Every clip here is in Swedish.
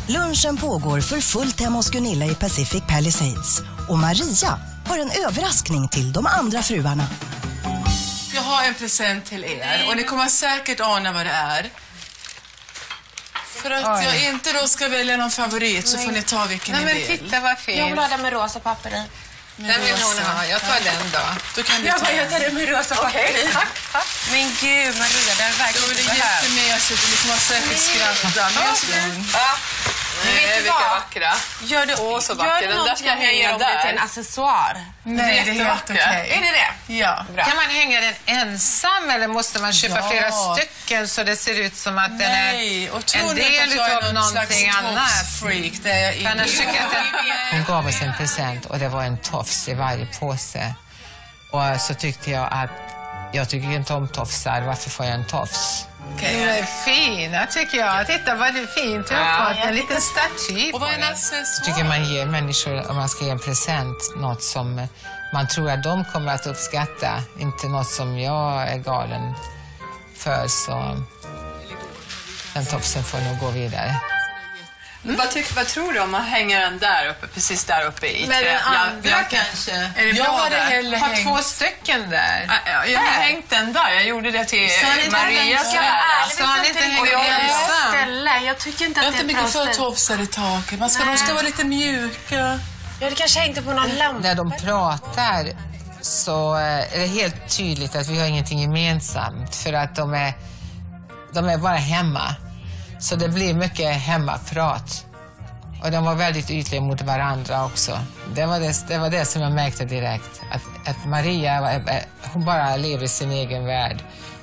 Lunchen pågår för fullt hemma hos Gunilla i Pacific Palisades. Och Maria har en överraskning till de andra fruarna. Jag har en present till er och ni kommer säkert ana vad det är. För att jag inte då ska välja någon favorit så får ni ta vilken ni vill. Men titta vad fint. Jag vill ha den med rosa papper i. Den vill hon ha. Jag tar den då. Då kan Jag tar den med rosa papper i. Tack. Men gud, Maria, den är verkligen då är det så här. jättemesigt och ni kommer säkert skratta. Men jag ska... Nej, vilka vackra. Gör du, så vackra. Den där ska jag hänga det till en där. accessoar. Nej, det är helt okej. Är det det? Ja. Bra. Kan man hänga den ensam eller måste man köpa flera stycken så det ser ut som att den är och tror en ni att del jag är av någonting annat? Freak, det är jag Annars tycker jag att Hon gav oss en present och det var en tofs i varje påse. Och så tyckte jag att jag tycker inte om tofsar, varför får jag en tofs? de är fina tycker jag. Titta vad det är fint. Du har fått en liten staty. Och vad är en accessoar? Jag tycker man ger människor, om man ska ge en present, något som man tror att de kommer att uppskatta. Inte något som jag är galen för, så den tofsen får nog gå vidare. Vad tror du om man hänger den där uppe, precis där uppe i Men trä? den andra kanske. Är det Jag bra hade där? hellre Har hängt... 2 stycken där. Jag har hängt den där. Jag gjorde det till Marias ära. Så har ni inte hängt ensam. Ställe. Jag tycker inte Jag att är det inte är mycket för tofsar i taket. De ska vara lite mjuka. Ja, det kanske inte på någon lampa. När de pratar så är det helt tydligt att vi har ingenting gemensamt, för att de är bara hemma. Så det blir mycket hemmaprat. Och de var väldigt ytliga mot varandra också. Det var det som jag märkte direkt. Att Maria, hon bara lever i sin egen värld.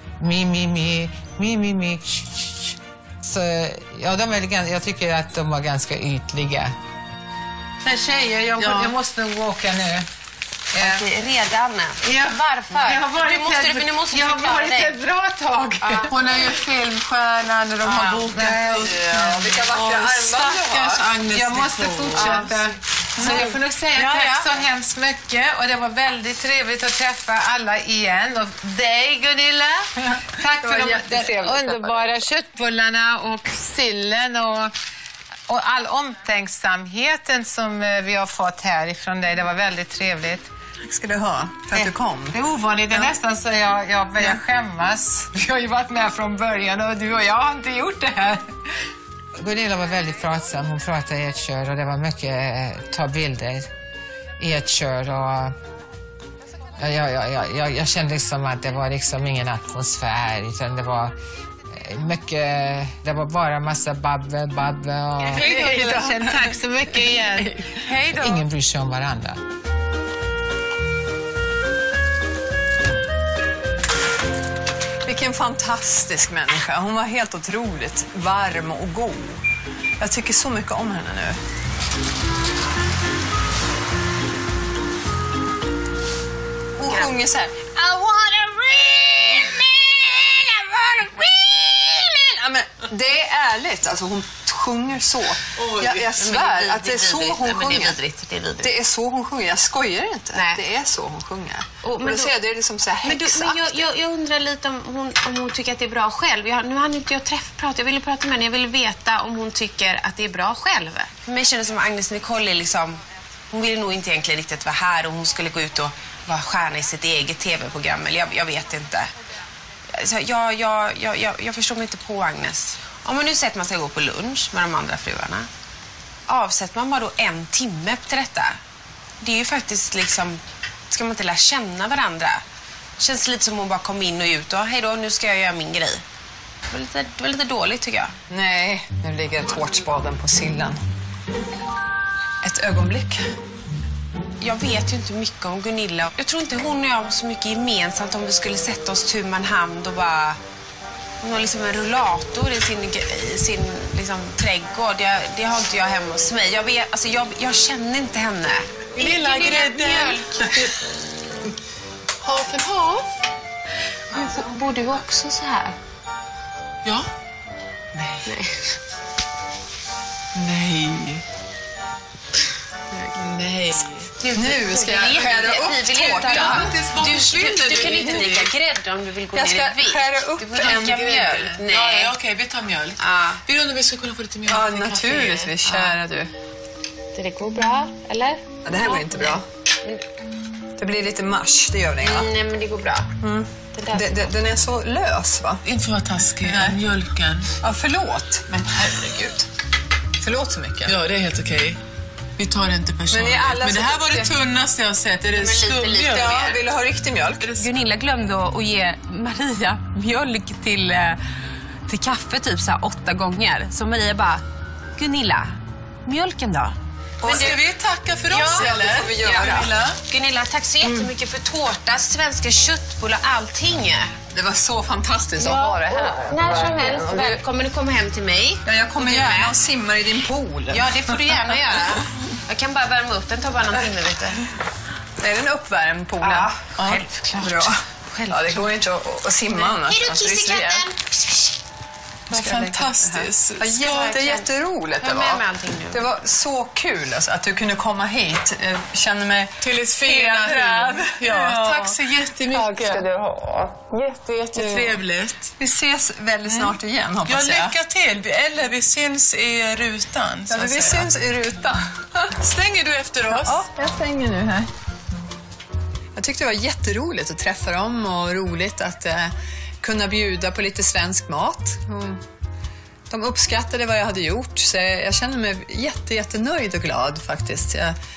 Mi. Så ja, jag tycker att de var ganska ytliga. Men tjejer, jag måste nog åka nu. Okej, redan. Ja. Varför? Jag har varit Nu måste du jag har förklara varit dig. ett bra tag. Hon är ju filmstjärna när de har bokat upp. Vilka vackra armband du har. Stackars Agnes. Jag måste fortsätta. Så jag får nog säga tack så hemskt mycket. Och det var väldigt trevligt att träffa alla igen. Och dig, Gunilla. Tack för de underbara köttbullarna och sillen och all omtänksamheten som vi har fått här ifrån dig. Det var väldigt trevligt. Tack ska du ha för att du kom. Det är ovanligt. Det är nästan så jag börjar skämmas. Vi har ju varit med från början och du och jag har inte gjort det här. Gunilla var väldigt pratsam. Hon pratade i ett kör och det var mycket ta bilder i ett kör. Och jag kände liksom att det var liksom ingen atmosfär, utan det var mycket, det var bara massa babbe och Hej då. Tack så mycket igen. Hej då. ingen bryr sig om varandra. Vilken fantastisk människa. Hon var helt otroligt varm och god. Jag tycker så mycket om henne nu. Hon sjunger så här. I wanna real man, I wanna real man. Ja, men det är ärligt. Alltså hon sjunger så. Jag svär att det är så hon sjunger. Det är så hon sjunger. Jag skojar inte. Nej. Det är så hon sjunger. Men då säger jag, det är liksom så här häxaktigt. jag undrar lite om hon tycker att det är bra själv. Nu hann inte jag prata. Jag ville prata med henne. Jag ville veta om hon tycker att det är bra själv. För mig känns det som Agnes Nicole är liksom... Hon ville nog inte egentligen riktigt vara här och hon skulle gå ut och vara stjärna i sitt eget tv-program. Eller jag vet inte. Så jag förstår mig inte på Agnes. Om man nu säger att man ska gå på lunch med de andra fruarna, avsätter man bara då 1 timme till detta. Det är ju faktiskt liksom, ska man inte lära känna varandra? Känns lite som hon bara kom in och ut och hej då, nu ska jag göra min grej. Det var lite dåligt tycker jag. Nej, nu ligger tårtspaden på sillen. Ett ögonblick. Jag vet ju inte mycket om Gunilla. Jag tror inte hon och jag har så mycket gemensamt om vi skulle sätta oss tur man hand och bara... Hon har liksom en rullator i sin liksom, trädgård. Det har inte jag hemma hos mig. Jag känner inte henne. Lilla grädden. Half and half. Bor du också så här? Ja. Nej. Nu ska jag skära upp tårtan. Du kan inte dricka grädde om du vill gå ner i vikt. Jag ska skära upp en mjölk. Nej. Ja, okej, vi tar mjölk. Vi undrar om vi ska kunna få lite mjölk. Ja, naturligtvis, kära du. Det går bra, eller? Ja, det här går inte bra. Det blir lite mash, det gör det, va? Nej, men det går bra. Den är så lös, va? Inte vara taskig. Mjölken. Ja, förlåt. Men herregud. Förlåt så mycket. Ja, det är helt okej. Vi tar det inte personligt. Men det här var det tunnaste jag har sett. Är det skummjölk? Ja, vill du ha riktig mjölk? Gunilla glömde att ge Maria mjölk till kaffe typ så här 8 gånger. Så Maria bara, Gunilla, mjölken då? Men ska vi tacka för oss, eller? Det får vi göra. Gunilla, tack så jättemycket för tårta, svenska köttbullar, allting. Det var så fantastiskt att ha det här. När som helst. Kommer du komma hem till mig? Ja, jag kommer gärna och simmar i din pool. Ja, det får du gärna göra. Jag kan bara värma upp den, ta bara någon timme, vet du. Är den uppvärmd, poolen? Ja, självklart. Bra. Ja, det går inte att simma annars. Hej då, kissekatten! Vad fantastiskt. Ja, jätteroligt det var. Det var så kul alltså, att du kunde komma hit. Jag känner mig till ett fina träd. Ja, tack så jättemycket. Tack ska du ha. Jättetrevligt. Vi ses väldigt snart igen, hoppas jag. Ja, lycka till. Eller vi syns i rutan. Ja, vi syns i rutan. Stänger du efter oss? Ja, jag stänger nu här. Jag tyckte det var jätteroligt att träffa dem och roligt att kunna bjuda på lite svensk mat. De uppskattade vad jag hade gjort, så jag känner mig jättenöjd och glad faktiskt.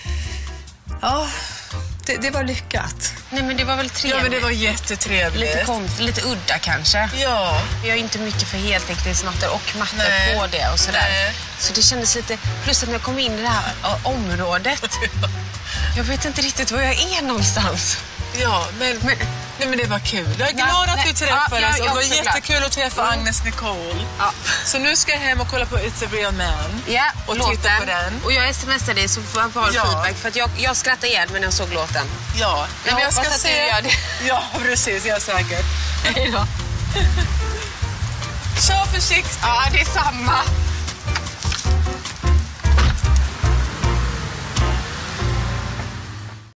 Ja, det var lyckat. Nej, men det var väl trevligt. Ja, men det var jättetrevligt. Lite konstigt, lite udda kanske. Ja. Vi har inte mycket för heltäckningsmattor och mattor på det och sådär. Nej. Så det kändes lite, plus att när jag kom in i det här området. Jag vet inte riktigt var jag är någonstans. Ja, men det var kul. Jag är glad att vi träffades och det var jättekul att träffa Agnes Nicole. Ja. Så nu ska jag hem och kolla på It's a Real Man. Ja, och låten. Titta på den. Och jag smsar dig så får man få feedback för att jag skrattade igen när jag såg låten. Ja, men jag ska att se. Du gör det. Ja, precis. Jag är säker. Hej då. Kör försiktigt. Ja, det är samma.